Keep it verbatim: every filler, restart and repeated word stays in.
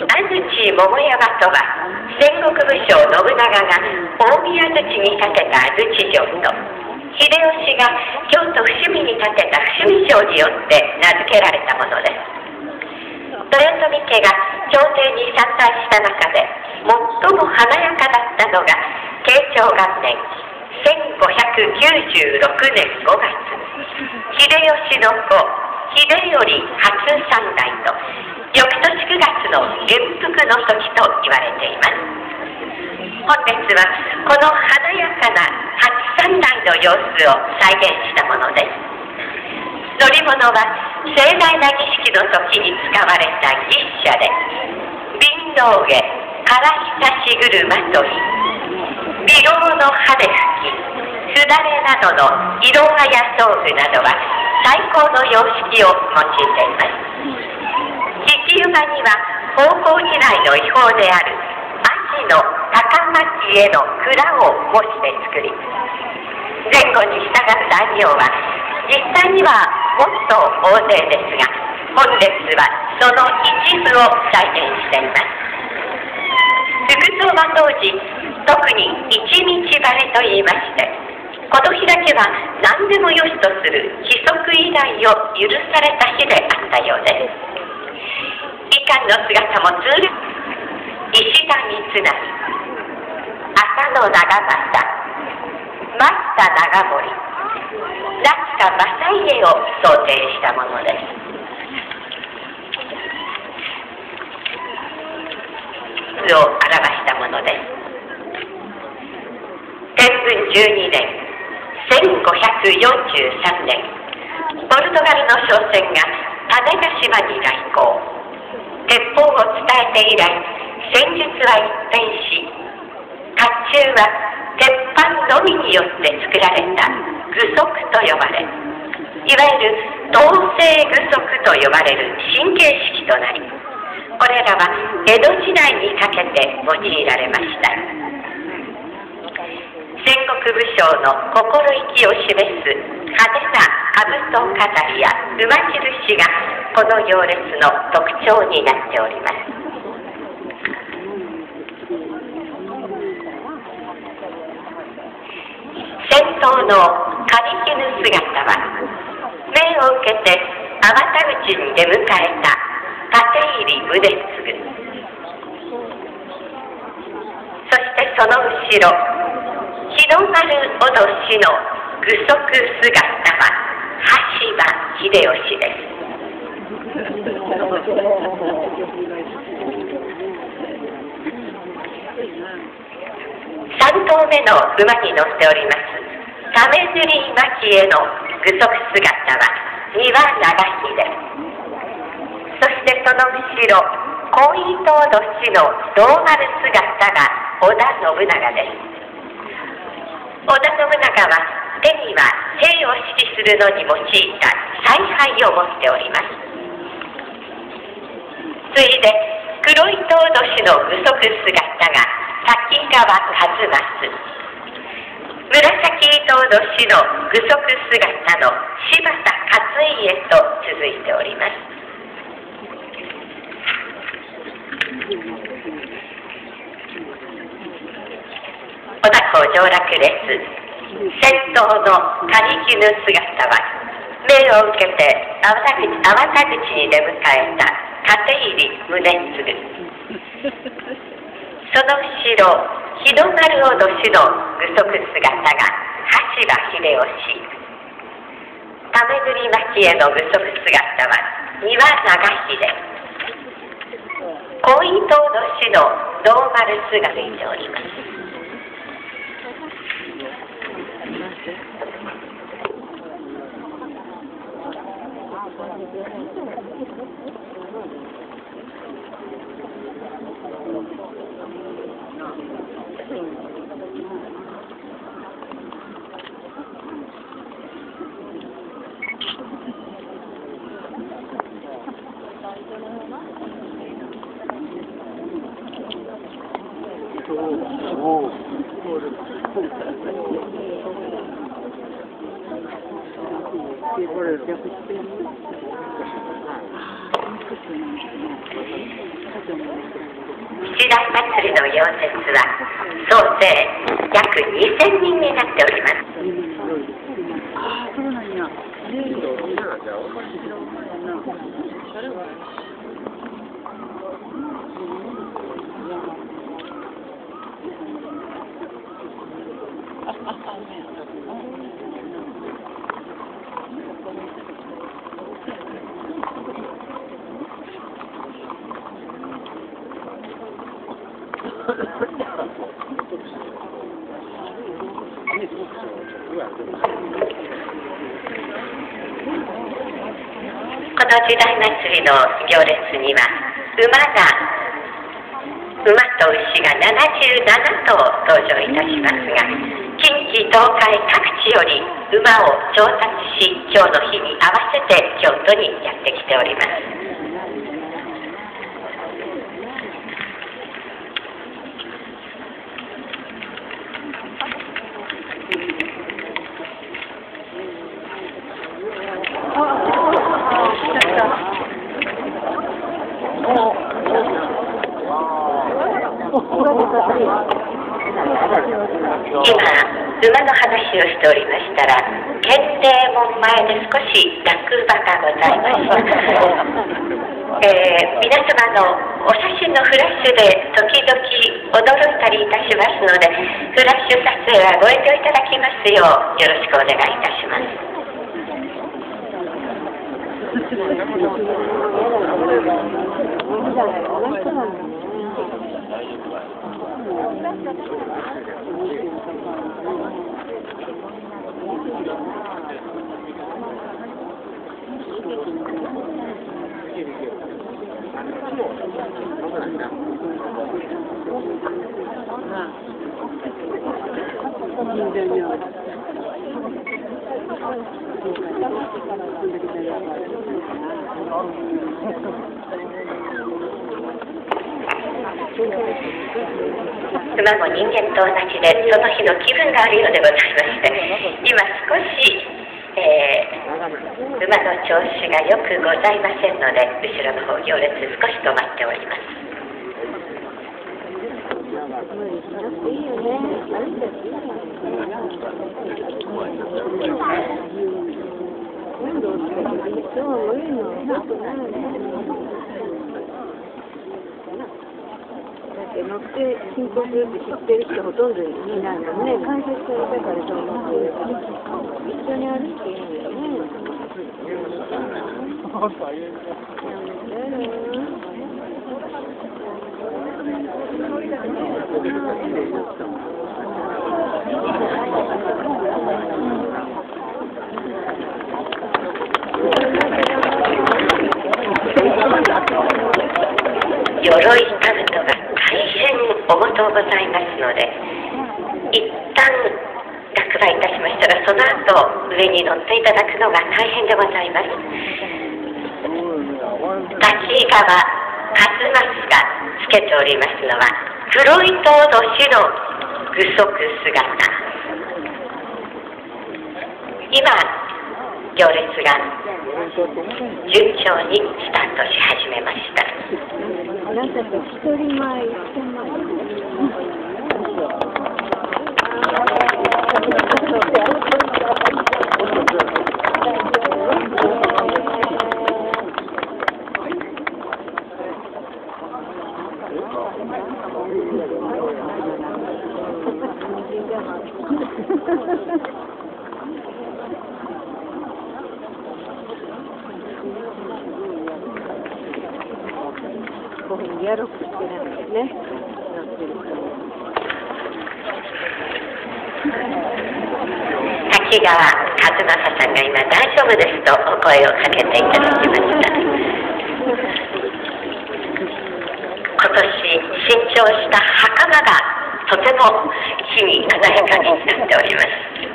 安土桃山とは戦国武将信長が近江安土に建てた安土城と秀吉が京都伏見に建てた伏見城によって名付けられたものです。豊臣家が朝廷に参拝した中で最も華やかだったのが慶長元年せんごひゃくきゅうじゅうろくねんごがつ、秀吉の子秀頼初三代と翌年くがつの元服の時と言われています。本日はこの華やかな初三代の様子を再現したものです。乗り物は盛大な儀式の時に使われた牛車で、貧道下唐久し車といい、美容の羽吹き、すだれなどの色あや装具などは最高の様式を用いています。父馬には宝光時代の違法である足の高巻への蔵を模して作り、前後に従った大名は実際にはもっと大勢ですが、本列はその一部を再現しています。服装は当時特に一日晴れといいまして、この日だけは何でもよしとする規則以外を許された日であったようです。衣冠の姿もずる石田三成、浅野長政、増田長森、夏田正家を想定したものです。を表したものです。天文じゅうにねんせんごひゃくよんじゅうさんねん、ポルトガルの商船が種子島に来航。鉄砲を伝えて以来、戦術は一変し、甲冑は鉄板のみによって作られた具足と呼ばれ、いわゆる統制具足と呼ばれる神経式となり、これらは江戸時代にかけて用いられました。戦国武将の心意気を示す派手な兜飾りや馬印がこの行列の特徴になっております。先頭の刈絹姿は命を受けて粟田口に出迎えた立入宗次、そしてその後ろ日の丸おどしの具足姿は羽柴秀吉です。三頭目の馬に乗っております為摺蒔絵の具足姿は丹羽長秀、そしてその後ろ婚姻とおどしの胴丸姿が織田信長です。織田信長は手には兵を指揮するのに用いた采配を持っております。次いで黒いとおどしの具足姿が滝川一益、紫糸おどしの具足姿の柴田勝家と続いております。織田公上洛列先頭の刈絹姿は命を受けて粟田口、粟田口に出迎えた立入宗次、その後ろ日の丸おどしの具足姿が羽柴秀吉、為摺蒔絵の具足姿は丹羽長秀、婚姻とおどしの胴丸姿がついております。これ七大祭りの溶接は総勢約にせんにんになっております。この時代祭りの行列には馬が馬と牛がななじゅうななとう登場いたしますが、近畿東海各地より馬を調達し、今日の日に合わせて京都にやってきております。今、馬の話をしておりましたら、建礼門前で少し落馬がございました。えー、皆様のお写真のフラッシュで時々驚いたりいたしますので、フラッシュ撮影はご遠慮いただきますようよろしくお願いいたします。馬も人間と同じで、その日の気分があるようでございまして、今少し、えー、馬の調子がよくございませんので、後ろの方行列少し止まっております。 乗って進行するって知ってる人ほとんどいないもんね。解説されたからと思って一緒に歩いていいんだよね。 鎧兜が大変重とうございますので、一旦落馬いたしましたら、その後上に乗っていただくのが大変でございます。滝川一益がつけておりますのは黒糸年の具足姿。今行列が順調にスタートし始めました。 あなたと一人前してます。こういうふうにやろうとしてないんですね。 滝川一正さんが今大丈夫ですとお声をかけていただきました。今年新調した袴がとても日に華やかになっております。